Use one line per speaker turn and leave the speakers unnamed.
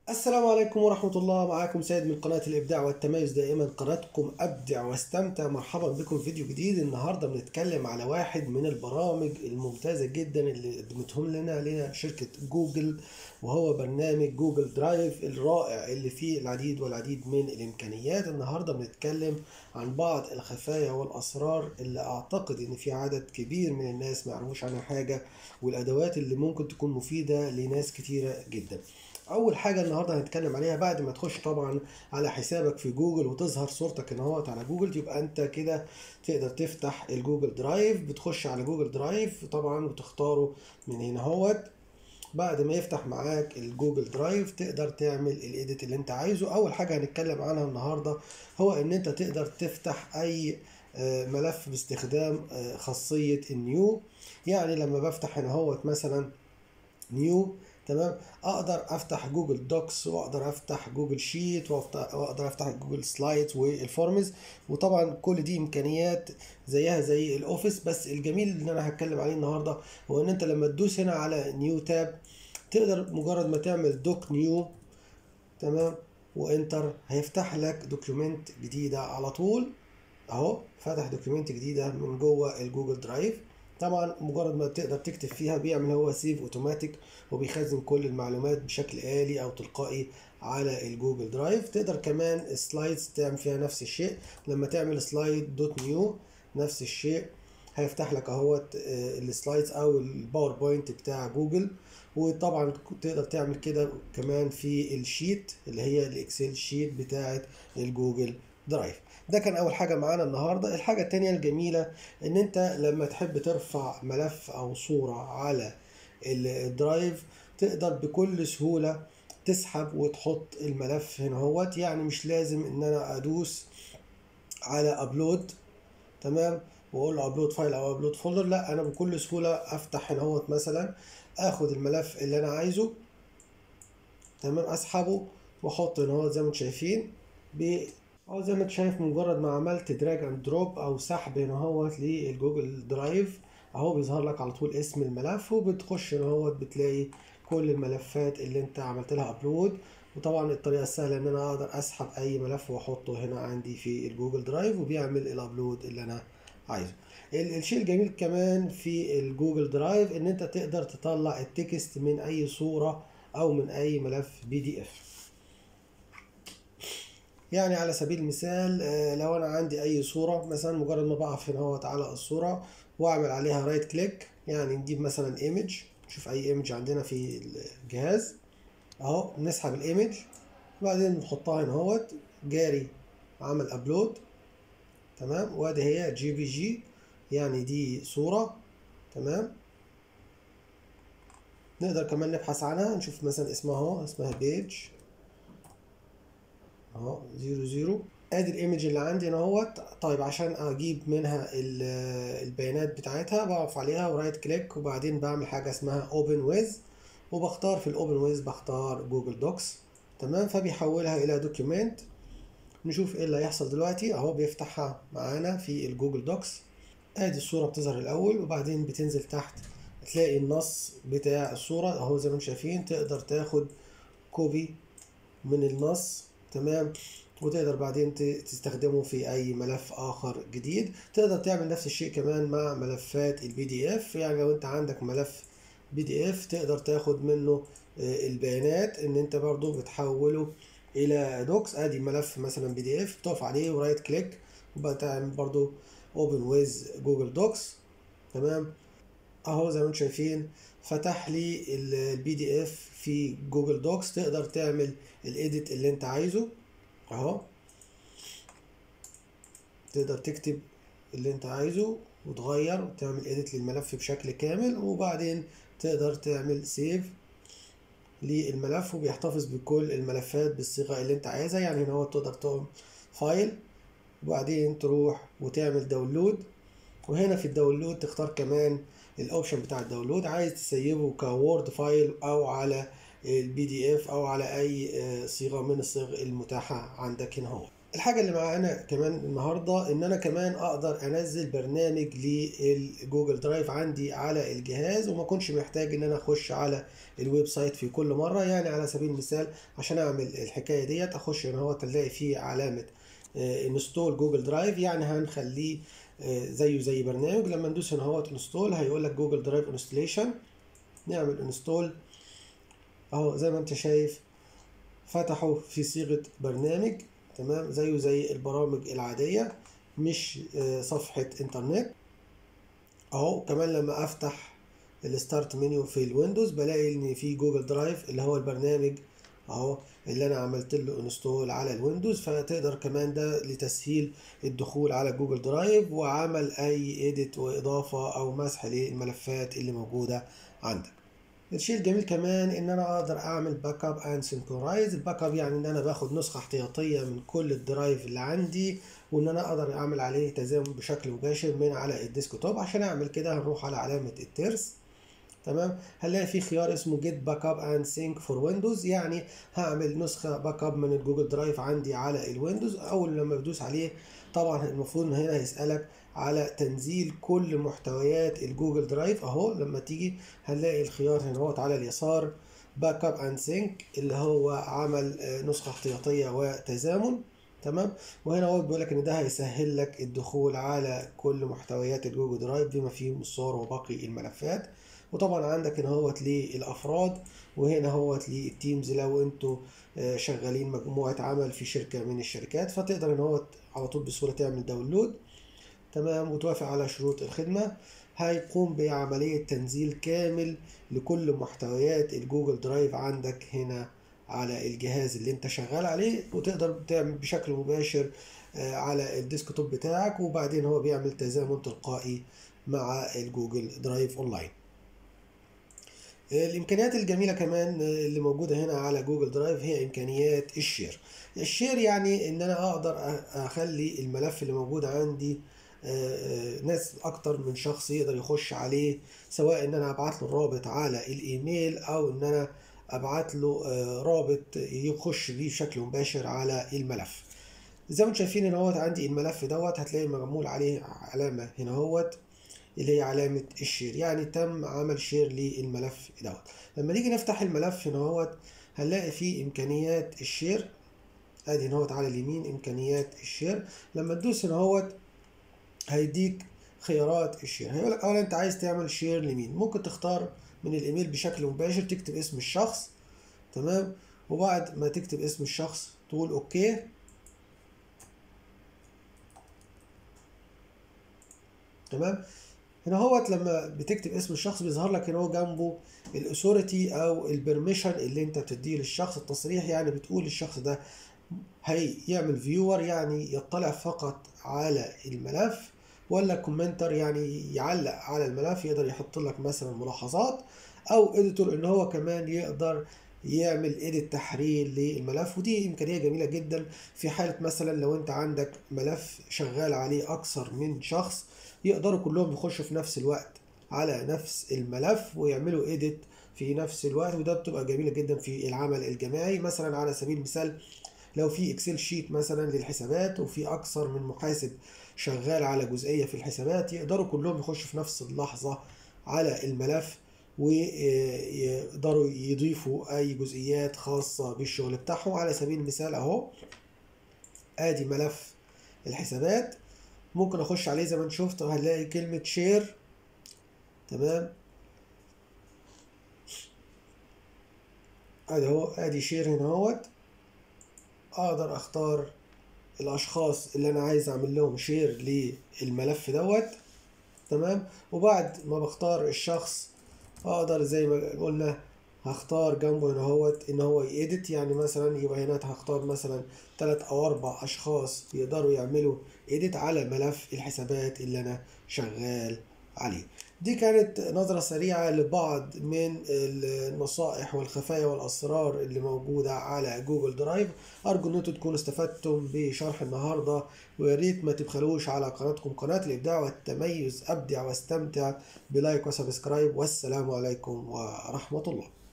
السلام عليكم ورحمة الله. معاكم سيد من قناة الإبداع والتميز، دائما قناتكم أبدع واستمتع. مرحبا بكم في فيديو جديد. النهاردة بنتكلم على واحد من البرامج الممتازة جدا اللي قدمتهم لنا شركة جوجل، وهو برنامج جوجل درايف الرائع اللي فيه العديد والعديد من الإمكانيات. النهاردة بنتكلم عن بعض الخفايا والأسرار اللي أعتقد إن في عدد كبير من الناس ما يعرفوش عنها حاجة، والأدوات اللي ممكن تكون مفيدة لناس كتيرة جدا. اول حاجه النهارده هنتكلم عليها بعد ما تخش طبعا على حسابك في جوجل وتظهر صورتك ان هو على جوجل، يبقى انت كده تقدر تفتح الجوجل درايف. بتخش على جوجل درايف طبعا وتختاره من هنا اهوت. بعد ما يفتح معاك الجوجل درايف تقدر تعمل الايديت اللي انت عايزه. اول حاجه هنتكلم عنها النهارده هو ان انت تقدر تفتح اي ملف باستخدام خاصيه النيو. يعني لما بفتح هنا اهوت مثلا نيو، تمام، اقدر افتح جوجل دوكس واقدر افتح جوجل شيت واقدر افتح جوجل سلايدز والفورمز. وطبعا كل دي امكانيات زيها زي الاوفيس، بس الجميل اللي انا هتكلم عليه النهارده هو ان انت لما تدوس هنا على نيو تاب تقدر مجرد ما تعمل دوك نيو، تمام، وانتر هيفتح لك دوكيومنت جديده على طول. اهو فتح دوكيومنت جديده من جوه الجوجل درايف. طبعا مجرد ما تقدر تكتب فيها بيعمل هو سيف اوتوماتيك وبيخزن كل المعلومات بشكل آلي او تلقائي على الجوجل درايف. تقدر كمان السلايدز تعمل فيها نفس الشيء. لما تعمل سلايد دوت نيو نفس الشيء هيفتح لك اهوت السلايدز او الباوربوينت بتاع جوجل. وطبعا تقدر تعمل كده كمان في الشيت اللي هي الاكسل شيت بتاعه الجوجل درايف. ده كان اول حاجة معانا النهاردة. الحاجة التانية الجميلة ان انت لما تحب ترفع ملف او صورة على الدرايف تقدر بكل سهولة تسحب وتحط الملف هنا اهوت. يعني مش لازم ان انا ادوس على ابلود، تمام، واقول له ابلود فايل او ابلود فولدر. لا، انا بكل سهولة افتح هنا اهوت مثلا، اخد الملف اللي انا عايزه، تمام، اسحبه واحطه هنا اهوت زي ما انتم شايفين. اه زي ما انت شايف مجرد ما عملت دراج اند دروب او سحب هنا اهوت للجوجل درايف اهو بيظهر لك على طول اسم الملف، وبتخش هنا اهوت بتلاقي كل الملفات اللي انت عملت لها ابلود. وطبعا الطريقه السهله ان انا اقدر اسحب اي ملف واحطه هنا عندي في الجوجل درايف وبيعمل الابلود اللي انا عايزه. الشيء الجميل كمان في الجوجل درايف ان انت تقدر تطلع التكست من اي صوره او من اي ملف بي دي اف. يعني على سبيل المثال لو انا عندي اي صورة مثلا، مجرد ما بقف هنا اهوت على الصورة واعمل عليها رايت كليك، يعني نجيب مثلا ايمج، نشوف اي ايمج عندنا في الجهاز اهو، نسحب الايمج وبعدين نحطها هنا اهوت جاري عمل ابلود، تمام، وادي هي جي بي جي، يعني دي صورة، تمام. نقدر كمان نبحث عنها نشوف مثلا اسمها اهو، اسمها بيج اهو 00. ادي الايمج اللي عندي هنا اهوت. طيب عشان اجيب منها البيانات بتاعتها بقف عليها ورايت كليك وبعدين بعمل حاجه اسمها اوبن ويز، وبختار في الاوبن ويز بختار جوجل دوكس، تمام، فبيحولها الى دوكيومنت. نشوف ايه اللي هيحصل دلوقتي اهو. بيفتحها معانا في الجوجل دوكس. ادي الصوره بتظهر الاول وبعدين بتنزل تحت تلاقي النص بتاع الصوره اهو زي ما انتم شايفين. تقدر تاخد كوبي من النص، تمام، وتقدر بعدين تستخدمه في اي ملف اخر جديد. تقدر تعمل نفس الشيء كمان مع ملفات البي دي اف. يعني لو انت عندك ملف بي دي اف تقدر تاخد منه البيانات ان انت برضو بتحوله الى دوكس. ادي ملف مثلا بي دي اف، بتقف عليه ورايت كليك وبتعمل برضو اوبن ويز جوجل دوكس، تمام، اهو زي ما انتم شايفين فتح لي البي دي اف في جوجل دوكس. تقدر تعمل الايديت اللي انت عايزه اهو، تقدر تكتب اللي انت عايزه وتغير وتعمل ايديت للملف بشكل كامل، وبعدين تقدر تعمل سيف للملف وبيحتفظ بكل الملفات بالصيغة اللي انت عايزها. يعني هنا هو تقدر تقوم فايل وبعدين تروح وتعمل داونلود، وهنا في الداونلود تختار كمان الاوبشن بتاع الداونلود، عايز تسيبه كوورد فايل او على البي دي اف او على اي صيغه من الصيغ المتاحه عندك هنا اهو. الحاجة اللي معانا كمان النهاردة إن أنا كمان أقدر أنزل برنامج للجوجل درايف عندي على الجهاز، وما أكونش محتاج إن أنا أخش على الويب سايت في كل مرة. يعني على سبيل المثال عشان أعمل الحكاية ديت أخش هنا هو تلاقي فيه علامة انستول جوجل درايف، يعني هنخليه زيه زي برنامج. لما ندوس هنا هو انستول هيقول لك جوجل درايف انستليشن، نعمل انستول اهو زي ما انت شايف فتحه في صيغة برنامج، تمام، زيه زي البرامج العادية، مش صفحة انترنت. اهو كمان لما افتح الستارت منيو في الويندوز بلاقي ان في جوجل درايف اللي هو البرنامج اهو اللي انا عملت له انستول على الويندوز. فتقدر كمان ده لتسهيل الدخول على جوجل درايف وعمل اي ايديت واضافة او مسح للملفات اللي موجودة عندك. الشيء الجميل كمان ان انا اقدر اعمل باك اب اند سينكرايز. الباك اب يعني ان انا باخد نسخه احتياطيه من كل الدرايف اللي عندي، وان انا اقدر اعمل عليه تزامن بشكل مباشر من على الديسكتوب. عشان اعمل كده هنروح على علامه الترس، تمام، هنلاقي في خيار اسمه جيت باك اب اند سينك فور ويندوز، يعني هعمل نسخه باك اب من الجوجل درايف عندي على الويندوز. اول لما بدوس عليه طبعا المفروض ان هنا هيسالك على تنزيل كل محتويات الجوجل درايف. اهو لما تيجي هنلاقي الخيار هنا هو على اليسار باك اب اند سينك اللي هو عمل نسخه احتياطيه وتزامن، تمام. وهنا هو بيقول لك ان ده هيسهل لك الدخول على كل محتويات الجوجل درايف بما فيهم الصور وباقي الملفات. وطبعا عندك هنا هوت للافراد، وهنا هوت للتيمز لو انتوا شغالين مجموعه عمل في شركه من الشركات، فتقدر ان هو على طول بسهوله تعمل داونلود، تمام، وتوافق على شروط الخدمه. هيقوم بعمليه تنزيل كامل لكل محتويات الجوجل درايف عندك هنا على الجهاز اللي انت شغال عليه، وتقدر تعمل بشكل مباشر على الديسكتوب بتاعك، وبعدين هو بيعمل تزامن تلقائي مع الجوجل درايف اونلاين. الامكانيات الجميله كمان اللي موجوده هنا على جوجل درايف هي امكانيات الشير. الشير يعني ان انا اقدر اخلي الملف اللي موجود عندي ناس اكتر من شخص يقدر يخش عليه، سواء ان انا ابعت له الرابط على الايميل او ان انا ابعت له رابط يخش بيه بشكل مباشر على الملف. زي ما انتم شايفين هنا هوت عندي الملف دوت هتلاقي معمول عليه علامه هنا هوت اللي هي علامة الشير، يعني تم عمل شير للملف دوت. لما نيجي نفتح الملف هنا هوت هنلاقي فيه إمكانيات الشير، ادي هنا هوت على اليمين إمكانيات الشير. لما تدوس هنا هوت هيديك خيارات الشير. هيقول لك أولا أنت عايز تعمل شير لمين، ممكن تختار من الإيميل بشكل مباشر، تكتب اسم الشخص، تمام، وبعد ما تكتب اسم الشخص تقول أوكي، تمام. هنا هوت لما بتكتب اسم الشخص بيظهر لك هنا هو جنبه الاثوريتي او البرميشن اللي انت بتديه للشخص، التصريح، يعني بتقول للشخص ده هيعمل فيور يعني يطلع فقط على الملف، ولا كومنتر يعني يعلق على الملف، يقدر يحط لك مثلا ملاحظات، او اديتور ان هو كمان يقدر يعمل ايديت تحرير للملف. ودي امكانيه جميله جدا في حاله مثلا لو انت عندك ملف شغال عليه اكثر من شخص، يقدروا كلهم يخشوا في نفس الوقت على نفس الملف ويعملوا ايديت في نفس الوقت. وده بتبقى جميله جدا في العمل الجماعي. مثلا على سبيل المثال لو في اكسل شيت مثلا للحسابات وفي اكثر من محاسب شغال على جزئيه في الحسابات، يقدروا كلهم يخشوا في نفس اللحظه على الملف ويقدروا يضيفوا اي جزئيات خاصه بالشغل بتاعهم. على سبيل المثال اهو ادي ملف الحسابات، ممكن اخش عليه زي ما انت شفت هنلاقي كلمه شير، تمام، ادي اهو ادي شير هنا اهوت. اقدر اختار الاشخاص اللي انا عايز اعمل لهم شير للملف دوت، تمام. وبعد ما بختار الشخص اقدر زي ما قلنا هختار جنبه هنا اهوت ان هو يedit، يعني مثلا يبقى هنا هختار مثلا 3 أو 4 اشخاص يقدروا يعملوا edit على ملف الحسابات اللي انا شغال عليه. دي كانت نظرة سريعة لبعض من النصائح والخفايا والأسرار اللي موجودة على جوجل درايف. أرجو أن انتم تكونوا استفدتم بشرح النهاردة، ويا ريت ما تبخلوش على قناتكم قناة الإبداع والتميز. أبدع واستمتع بلايك وسبسكرايب، والسلام عليكم ورحمة الله.